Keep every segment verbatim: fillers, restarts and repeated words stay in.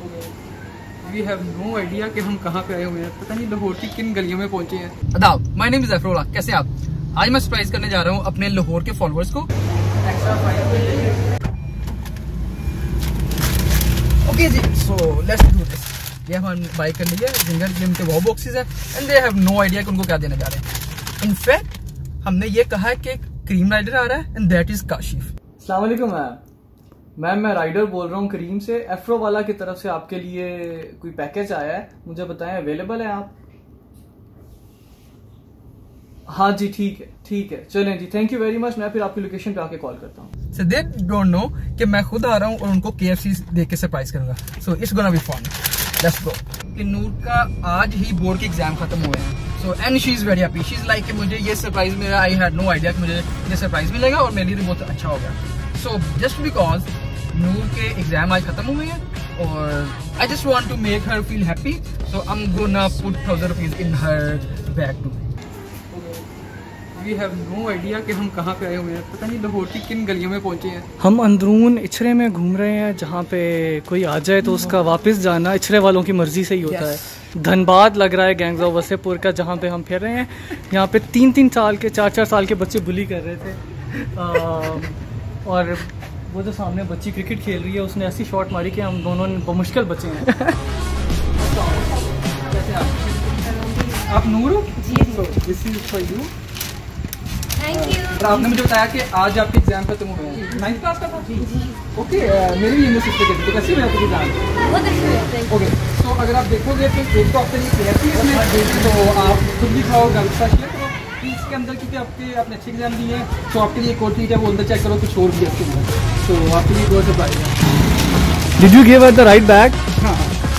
We have no idea कि हम कहाँ पे आए हुए हैं। पता नहीं लाहौर की किन गलियों में पहुंचे हैं। अदाब, माय नेम इज अफरोला। कैसे आप? आज मैं सरप्राइज करने जा रहा हूँ अपने लाहौर के फॉलोअर्स को। ओके जी, सो लेट्स डू दिस। ये हम बाय कर लिए जिंगर जिम के वो बॉक्सेस है and they have no idea कि उनको क्या देने जा रहे हैं। इनफैक्ट हमने ये कहा है कि क्रीम राइडर आ रहा है एंड दैट इज काशिफ। अस्सलाम वालेकुम मैम। मैम मैं राइडर बोल रहा हूँ करीम से। एफ्रो वाला की तरफ से आपके लिए कोई पैकेज आया है, मुझे बताएं अवेलेबल है आप? हाँ जी ठीक है ठीक है, चलें जी, थैंक यू वेरी मच। मैं फिर आपकी लोकेशन पे आके कॉल करता हूँ। So they don't know कि मैं खुद आ रहा हूँ और उनको के एफ सी दे के सरप्राइज करूंगा। So it's gonna be fun. Let's go. कि नूर का आज ही बोर्ड के एग्जाम खत्म हुए हैं। So and she is very happy. She is like कि मुझे ये सरप्राइज मिला। I had no idea कि मुझे ये सरप्राइज मिलेगा और मेरे लिए बहुत अच्छा हो गया। So just because नूर के एग्जाम आज खत्म हुए हैं और I just want to make her feel happy. So I'm gonna put thousand rupees in her bag too. We have no idea कि हम कहाँ पे आए हुए हैं। पता नहीं लाहौर की किन गलियों में पहुंचे हैं। हम अंदरून इछरे में घूम रहे हैं, जहाँ पे कोई आ जाए तो उसका वापस जाना इछरे वालों की मर्जी से ही होता yes. है। धनबाद लग रहा है गैंग्स ऑफ वसेपुर का, जहाँ पे हम फिर रहे हैं। यहाँ पे तीन तीन साल के चार चार साल के बच्चे बुली कर रहे थे आ, और वो जो सामने बच्ची क्रिकेट खेल रही है उसने ऐसी शॉट मारी कि हम दोनों बमुश्किल बचे हैं। आप Noor? This is for you. Thank you. और आपने मुझे बताया कि आज आपके एग्जाम खत्म हुए हैं। नाइन्थ क्लास का था? ओके, मेरी भी यूनिवर्सिटी के थे। तो कैसी हुई आपकी एग्जाम? बहुत अच्छी है। ओके, तो अगर आप देखोगे तो एक तो आपके लिए क्लियर थी इसमें, तो आप खुद भी खाओ, घर का शेयर करो इसके अंदर, क्योंकि आपके आपने अच्छे एग्जाम दिए हैं। तो आपके लिए एक और चीज़ है, वो अंदर चेक करो, कुछ और भी है इसके अंदर। तो आपके लिए बहुत सरप्राइज है। Did you give her the right bag? हाँ।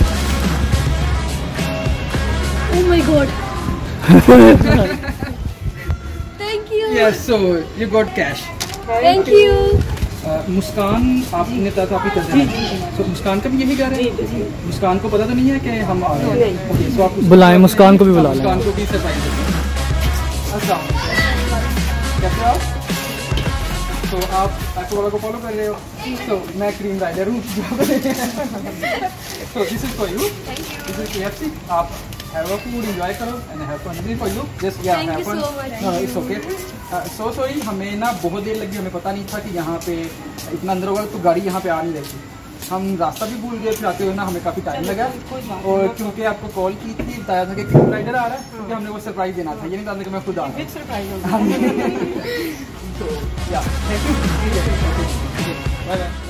Oh my god. Yes, so you got cash. Thank you. Muskaan आपने कहा था आपकी कज़न, so मुस्कान का भी यही घर है? मुस्कान को पता तो नहीं है कि हम आ रहे हैं? Okay, so आप बुलाएं, मुस्कान को भी बुला लें। मुस्कान को भी सरप्राइज दें। अच्छा, कैसे आप? तो आप एफो वाला को फॉलो कर रहे हो? तो मैं क्रीम राइडर हूँ। So this is for you. This is K F C. आप have a food, enjoy करो and have fun for you. Just yeah, Thank have you fun. so much. No, it's okay. So sorry, हमें ना बहुत देर लगी, हमें पता नहीं था कि यहाँ पे इतना अंदर होगा, तो गाड़ी यहाँ पे आ नहीं रही थी। हम रास्ता भी भूल गए, फिर आते हुए ना हमें काफ़ी टाइम लगा। और क्योंकि आपको कॉल की थी, बताया था कि क्रीम राइडर आ रहा है, क्योंकि हमने वो सरप्राइज देना था। ये नहीं था कि मैं खुद आ रहा हूँ। तो या थैंक यू, बाय बाय।